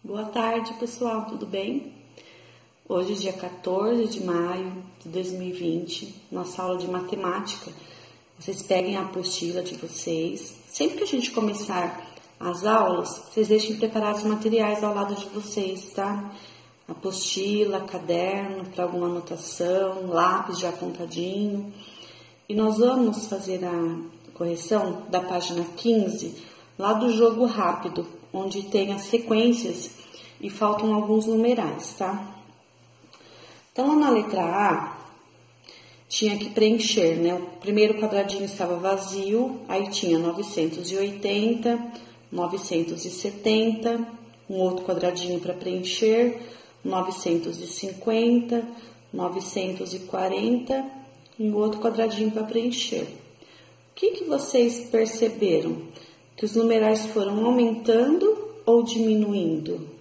Boa tarde, pessoal, tudo bem? Hoje, dia 14 de maio de 2020, nossa aula de matemática. Vocês peguem a apostila de vocês. Sempre que a gente começar as aulas, vocês deixem preparados os materiais ao lado de vocês, tá? Apostila, caderno para alguma anotação, lápis já apontadinho. E nós vamos fazer a correção da página 15, lá do jogo rápido, onde tem as sequências e faltam alguns numerais, tá? Então, lá na letra A, tinha que preencher, né? O primeiro quadradinho estava vazio, aí tinha 980, 970, um outro quadradinho para preencher, 950, 940 e o outro quadradinho para preencher. O que vocês perceberam? Que os numerais foram aumentando ou diminuindo?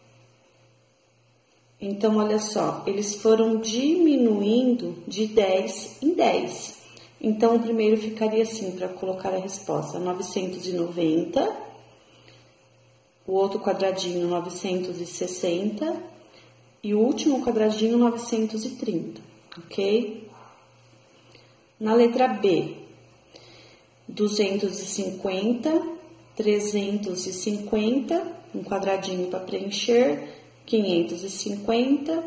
Então, olha só, eles foram diminuindo de 10 em 10. Então, o primeiro ficaria assim, para colocar a resposta, 990, o outro quadradinho 960 e o último quadradinho 930, ok? Na letra B, 250, 350, um quadradinho para preencher, 550,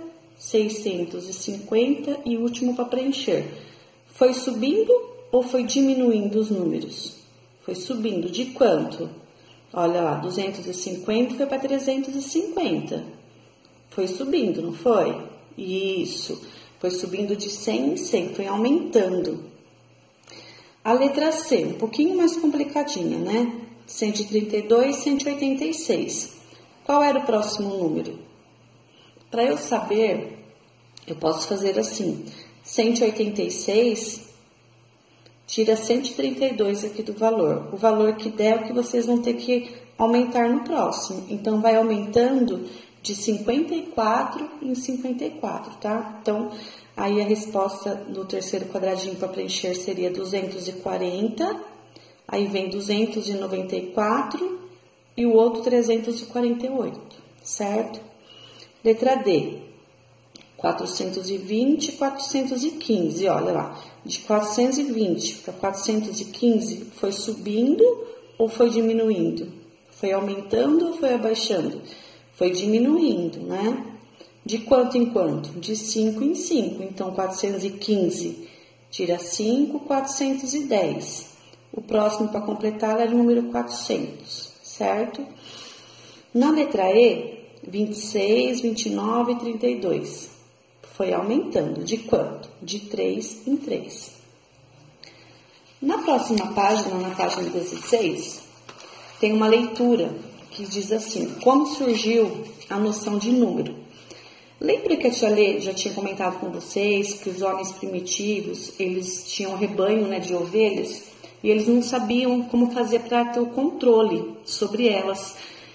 650 e o último para preencher. Foi subindo ou foi diminuindo os números? Foi subindo. De quanto? Olha lá, 250 foi para 350. Foi subindo, não foi? Isso. Foi subindo de 100 em 100, foi aumentando. A letra C, um pouquinho mais complicadinha, né? 132, 186. Qual era o próximo número? Para eu saber, eu posso fazer assim. 186, tira 132 aqui do valor. O valor que der é o que vocês vão ter que aumentar no próximo. Então, vai aumentando de 54 em 54, tá? Então, aí a resposta do terceiro quadradinho para preencher seria 240, aí vem 294 e o outro 348, certo? Letra D, 420 e 415, olha lá, de 420 para 415 foi subindo ou foi diminuindo? Foi aumentando ou foi abaixando? Foi diminuindo, né? De quanto em quanto? De 5 em 5. Então, 415 tira 5, 410. O próximo para completar era o número 400, certo? Na letra E, 26, 29 e 32. Foi aumentando. De quanto? De 3 em 3. Na próxima página, na página 16, tem uma leitura que diz assim: como surgiu a noção de número? Lembra que a tia Lê já tinha comentado com vocês que os homens primitivos, eles tinham um rebanho, né, de ovelhas e eles não sabiam como fazer para ter o controle sobre elas.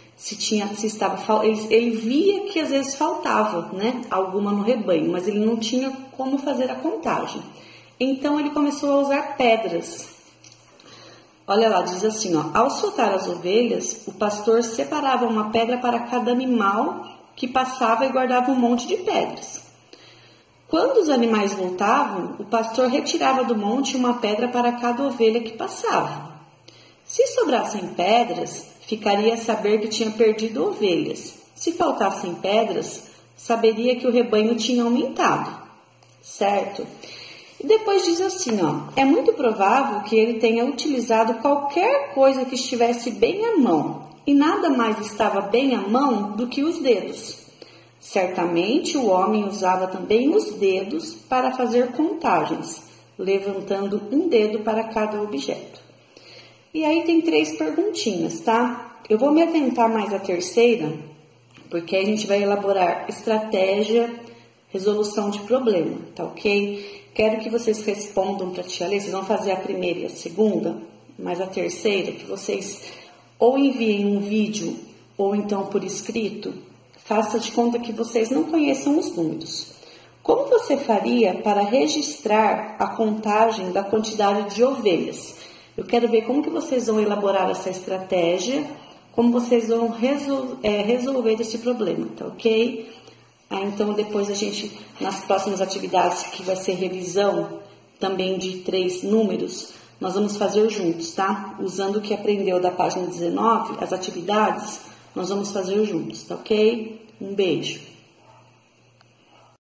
Ele via que às vezes faltava, né, alguma no rebanho, mas ele não tinha como fazer a contagem. Então ele começou a usar pedras. Olha lá, diz assim, ó: ao soltar as ovelhas, o pastor separava uma pedra para cada animal que passava e guardava um monte de pedras. Quando os animais voltavam, o pastor retirava do monte uma pedra para cada ovelha que passava. Se sobrassem pedras, ficaria a saber que tinha perdido ovelhas. Se faltassem pedras, saberia que o rebanho tinha aumentado, certo? E depois diz assim, ó: é muito provável que ele tenha utilizado qualquer coisa que estivesse bem à mão, e nada mais estava bem à mão do que os dedos. Certamente o homem usava também os dedos para fazer contagens, levantando um dedo para cada objeto. E aí tem 3 perguntinhas, tá? Eu vou me atentar mais à terceira, porque aí a gente vai elaborar estratégia, resolução de problema, tá ok? Quero que vocês respondam para a tia Lê, vocês vão fazer a primeira e a segunda, mas a terceira, que vocês ou enviem um vídeo, ou então por escrito, faça de conta que vocês não conheçam os números. Como você faria para registrar a contagem da quantidade de ovelhas? Eu quero ver como que vocês vão elaborar essa estratégia como vocês vão resolver esse problema, tá ok? Então, depois a gente, nas próximas atividades, que vai ser revisão também de 3 números, nós vamos fazer juntos, tá? Usando o que aprendeu da página 19, as atividades, nós vamos fazer juntos, tá ok? Um beijo!